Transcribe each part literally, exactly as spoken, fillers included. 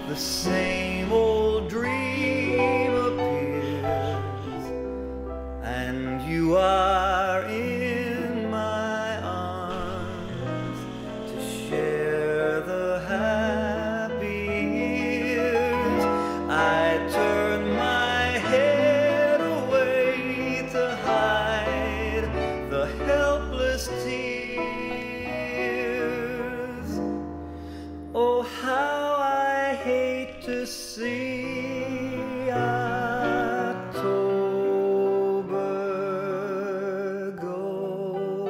the same old dream appears, and you are in my arms to share the happy years. I turn my head away to hide the helpless tears. Oh, how I hate to see October go.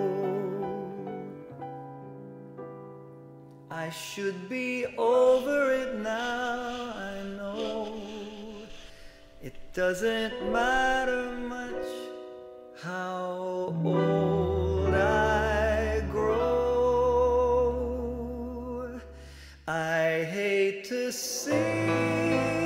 I should be over it now, I know. It doesn't matter much how old I grow. I hate to see